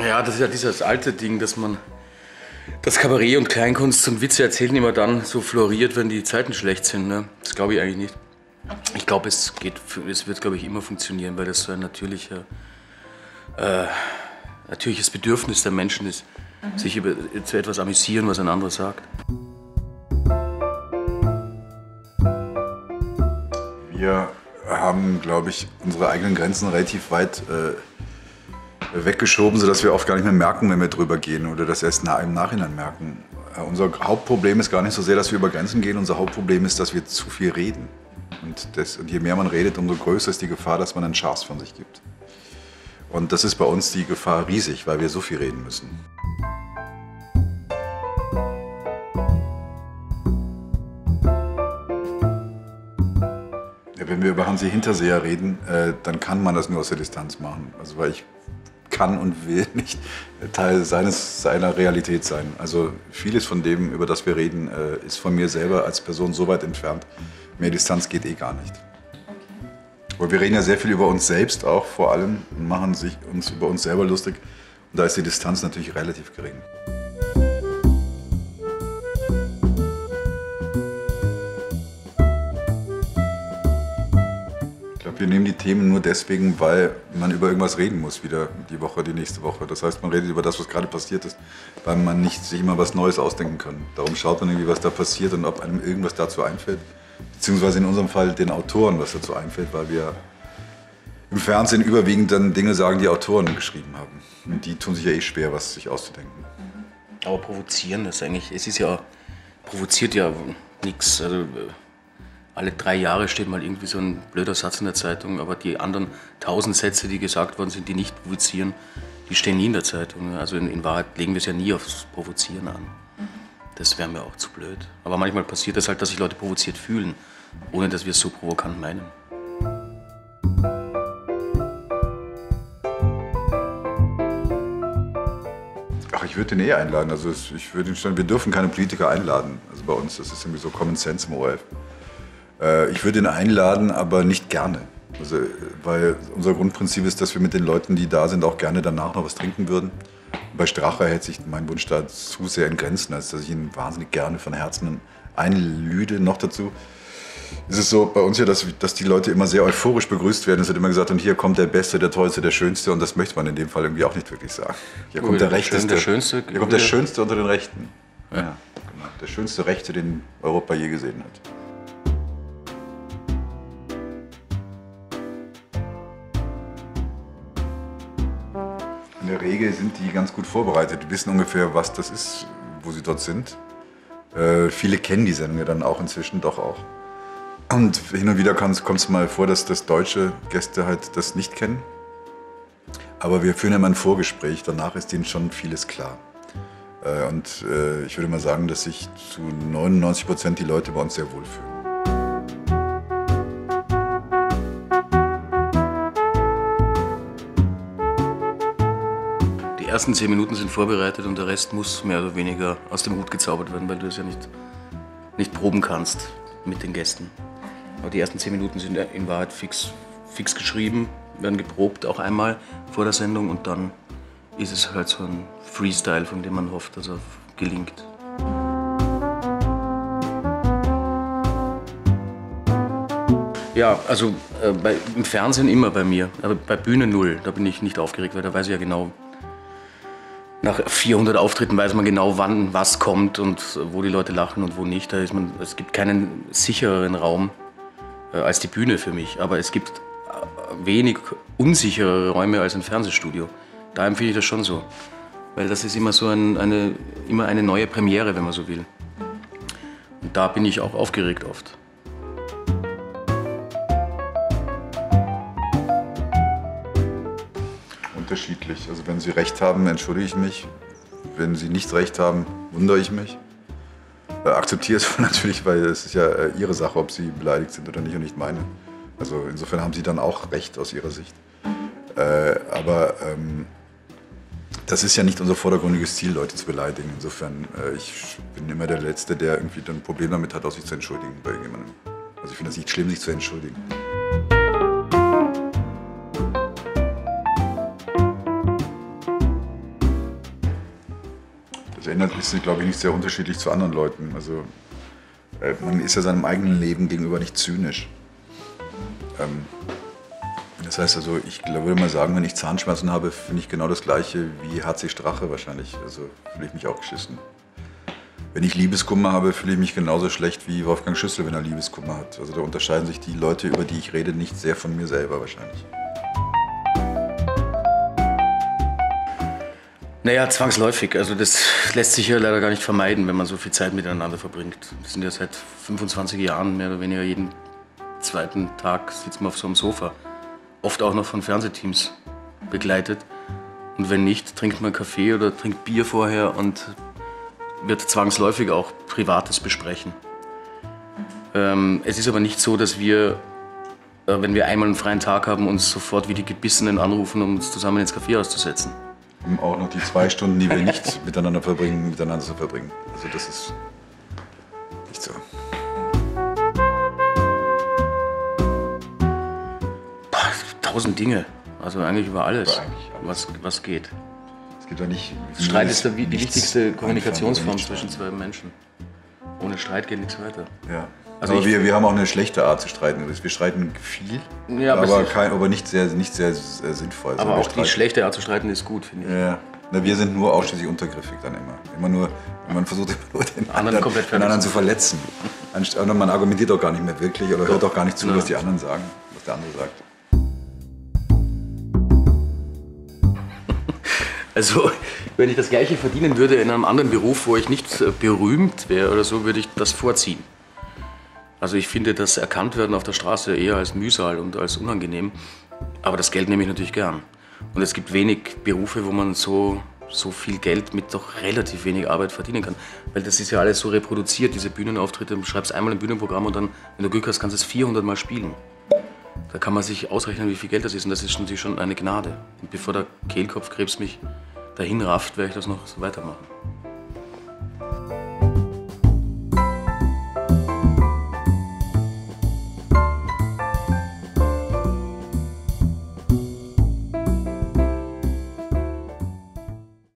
Ja, das ist ja dieses alte Ding, dass man das Kabarett und Kleinkunst und Witze erzählen immer dann so floriert, wenn die Zeiten schlecht sind. Ne? Das glaube ich eigentlich nicht. Ich glaube, es wird, glaube ich, immer funktionieren, weil das so ein natürliches Bedürfnis der Menschen ist, sich zu etwas amüsieren, was ein anderer sagt. Wir haben, glaube ich, unsere eigenen Grenzen relativ weit weggeschoben, sodass wir oft gar nicht mehr merken, wenn wir drüber gehen oder das erst im Nachhinein merken. Unser Hauptproblem ist gar nicht so sehr, dass wir über Grenzen gehen. Unser Hauptproblem ist, dass wir zu viel reden. Und je mehr man redet, umso größer ist die Gefahr, dass man einen Schaß von sich gibt. Und das ist bei uns die Gefahr riesig, weil wir so viel reden müssen. Wenn wir über Hansi Hinterseher reden, dann kann man das nur aus der Distanz machen. Also weil ich kann und will nicht Teil seiner Realität sein. Also vieles von dem, über das wir reden, ist von mir selber als Person so weit entfernt. Mehr Distanz geht eh gar nicht. Aber wir reden ja sehr viel über uns selbst auch vor allem und machen uns über uns selber lustig. Und da ist die Distanz natürlich relativ gering. Wir nehmen die Themen nur deswegen, weil man über irgendwas reden muss, wieder die Woche, die nächste Woche. Das heißt, man redet über das, was gerade passiert ist, weil man nicht sich immer was Neues ausdenken kann. Darum schaut man irgendwie, was da passiert und ob einem irgendwas dazu einfällt. Beziehungsweise in unserem Fall den Autoren, was dazu einfällt, weil wir im Fernsehen überwiegend dann Dinge sagen, die Autoren geschrieben haben. Und die tun sich ja eh schwer, was sich auszudenken. Aber provozieren ist eigentlich, provoziert ja nichts. Also, alle 3 Jahre steht mal irgendwie so ein blöder Satz in der Zeitung, aber die anderen 1000 Sätze, die gesagt worden sind, die nicht provozieren, die stehen nie in der Zeitung. Also in Wahrheit legen wir es ja nie aufs Provozieren an. Das wäre mir auch zu blöd. Aber manchmal passiert es halt, dass sich Leute provoziert fühlen, ohne dass wir es so provokant meinen. Ach, ich würde den eh einladen. Also wir dürfen keine Politiker einladen. Also bei uns, das ist irgendwie so Common Sense im ORF. Ich würde ihn einladen, aber nicht gerne. Also, weil unser Grundprinzip ist, dass wir mit den Leuten, die da sind, auch gerne danach noch was trinken würden. Bei Strache hält sich mein Wunsch da zu sehr in Grenzen, als dass ich ihn wahnsinnig gerne von Herzen einlüde. Noch dazu ist es so bei uns ja, dass die Leute immer sehr euphorisch begrüßt werden. Es wird immer gesagt, und hier kommt der Beste, der Tollste, der Schönste. Und das möchte man in dem Fall irgendwie auch nicht wirklich sagen. Hier kommt der Rechteste. Hier kommt der Schönste unter den Rechten. Ja, genau. Der schönste Rechte, den Europa je gesehen hat. In der Regel sind die ganz gut vorbereitet. Die wissen ungefähr, was das ist, wo sie dort sind. Viele kennen die Sendung ja dann auch inzwischen doch auch. Und hin und wieder kommt es mal vor, dass deutsche Gäste halt das nicht kennen. Aber wir führen ja immer ein Vorgespräch, danach ist denen schon vieles klar. Ich würde mal sagen, dass sich zu 99% die Leute bei uns sehr wohlfühlen. Die ersten 10 Minuten sind vorbereitet und der Rest muss mehr oder weniger aus dem Hut gezaubert werden, weil du es ja nicht proben kannst mit den Gästen. Aber die ersten 10 Minuten sind in Wahrheit fix geschrieben, werden geprobt auch einmal vor der Sendung und dann ist es halt so ein Freestyle, von dem man hofft, dass er gelingt. Ja, also im Fernsehen immer bei mir, aber bei Bühne 0, da bin ich nicht aufgeregt, weil da weiß ich ja genau, nach 400 Auftritten weiß man genau, wann was kommt und wo die Leute lachen und wo nicht. Es gibt keinen sichereren Raum als die Bühne für mich, aber es gibt wenig unsichere Räume als ein Fernsehstudio. Da empfinde ich das schon so, weil das ist immer so immer eine neue Premiere, wenn man so will. Und da bin ich auch aufgeregt oft. Unterschiedlich. Also wenn Sie recht haben, entschuldige ich mich. Wenn Sie nicht recht haben, wundere ich mich. Akzeptiere es natürlich, weil es ist ja Ihre Sache, ob Sie beleidigt sind oder nicht und nicht meine. Also insofern haben Sie dann auch recht aus Ihrer Sicht. Aber das ist ja nicht unser vordergründiges Ziel, Leute zu beleidigen. Insofern, ich bin immer der Letzte, der irgendwie dann ein Problem damit hat, auch sich zu entschuldigen bei jemandem. Also ich finde das nicht schlimm, sich zu entschuldigen. Also inhaltlich ist, glaube ich, nicht sehr unterschiedlich zu anderen Leuten. Also man ist ja seinem eigenen Leben gegenüber nicht zynisch. Das heißt also, ich würde mal sagen, wenn ich Zahnschmerzen habe, finde ich genau das Gleiche wie HC Strache wahrscheinlich. Also fühle ich mich auch geschissen. Wenn ich Liebeskummer habe, fühle ich mich genauso schlecht wie Wolfgang Schüssel, wenn er Liebeskummer hat. Also da unterscheiden sich die Leute, über die ich rede, nicht sehr von mir selber wahrscheinlich. Naja, zwangsläufig. Also das lässt sich ja leider gar nicht vermeiden, wenn man so viel Zeit miteinander verbringt. Wir sind ja seit 25 Jahren mehr oder weniger jeden zweiten Tag sitzen wir auf so einem Sofa. Oft auch noch von Fernsehteams begleitet. Und wenn nicht, trinkt man Kaffee oder trinkt Bier vorher und wird zwangsläufig auch Privates besprechen. Es ist aber nicht so, dass wir, wenn wir einmal einen freien Tag haben, uns sofort wie die Gebissenen anrufen, um uns zusammen ins Café auszusetzen. Um auch noch die 2 Stunden, die wir nicht miteinander zu verbringen. Also das ist nicht so. 1000 Dinge. Also eigentlich über alles, was geht. Es gibt ja nicht. Streit ist die wichtigste Kommunikationsform zwischen zwei Menschen. Ohne Streit geht nichts weiter. Ja. Also aber wir haben auch eine schlechte Art zu streiten. Wir streiten viel, ja, aber nicht sehr sinnvoll. Aber auch die schlechte Art zu streiten ist gut, finde ich. Ja. Na, wir sind nur ausschließlich untergriffig dann immer. Man versucht immer nur den anderen zu verletzen. Man argumentiert auch gar nicht mehr wirklich oder hört auch gar nicht zu, was die anderen sagen, was der andere sagt. Also, wenn ich das Gleiche verdienen würde in einem anderen Beruf, wo ich nicht berühmt wäre oder so, würde ich das vorziehen. Also ich finde das Erkanntwerden auf der Straße eher als Mühsal und als unangenehm. Aber das Geld nehme ich natürlich gern. Und es gibt wenig Berufe, wo man so viel Geld mit doch relativ wenig Arbeit verdienen kann. Weil das ist ja alles so reproduziert, diese Bühnenauftritte. Du schreibst einmal ein Bühnenprogramm und dann, wenn du Glück hast, kannst du es 400 Mal spielen. Da kann man sich ausrechnen, wie viel Geld das ist. Und das ist natürlich schon eine Gnade. Und bevor der Kehlkopfkrebs mich dahin rafft, werde ich das noch so weitermachen.